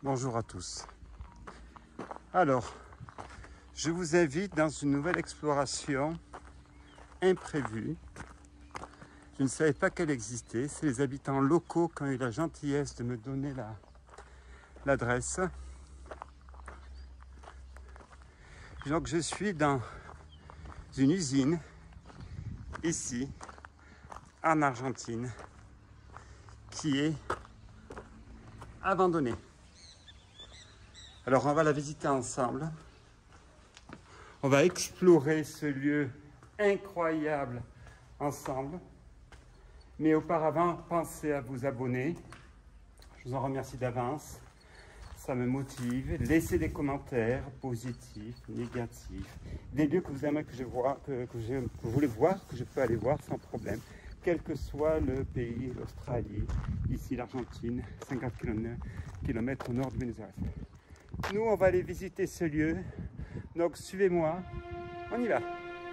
Bonjour à tous. Alors, je vous invite dans une nouvelle exploration imprévue. Je ne savais pas qu'elle existait. C'est les habitants locaux qui ont eu la gentillesse de me donner l'adresse. Donc je suis dans une usine, ici, en Argentine, qui est abandonnée. Alors on va la visiter ensemble. On va explorer ce lieu incroyable ensemble. Mais auparavant, pensez à vous abonner. Je vous en remercie d'avance. Ça me motive. Laissez des commentaires positifs, négatifs. Des lieux que vous aimez que je vois, que vous voulez voir, que je peux aller voir sans problème. Quel que soit le pays, l'Australie, ici l'Argentine, 50 km au nord de Buenos Aires. Nous, on va aller visiter ce lieu. Donc, suivez-moi. On y va.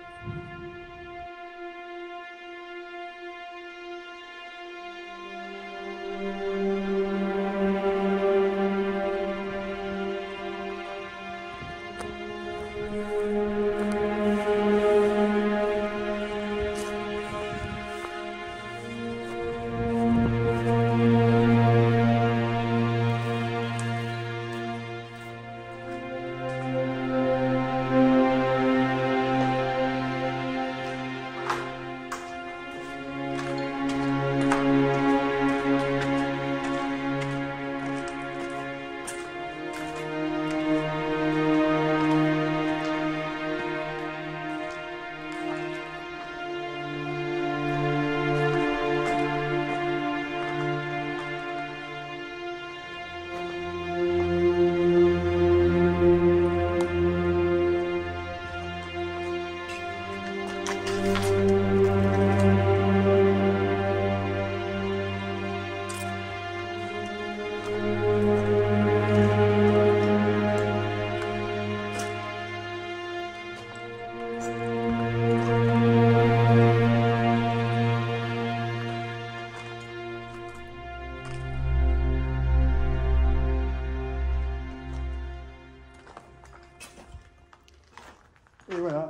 Et voilà,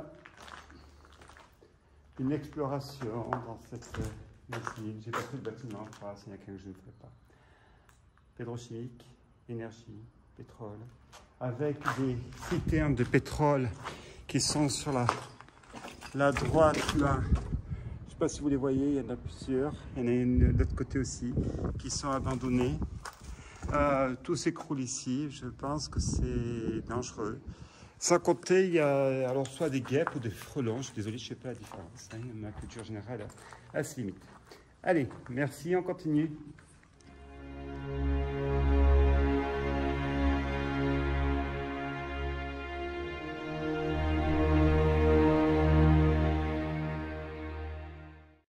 une exploration dans cette usine. J'ai pas pris de bâtiment, s'il y en a qu'un que je ne ferai pas. Pétrochimique, énergie, pétrole, avec des citernes de pétrole qui sont sur la droite là. Je ne sais pas si vous les voyez, il y en a plusieurs. Il y en a une de l'autre côté aussi qui sont abandonnées. Tout s'écroule ici. Je pense que c'est dangereux. Sans compter, il y a alors soit des guêpes ou des frelons. Je suis désolé, je ne sais pas la différence. Ma culture générale, elle se limite. Allez, merci, on continue.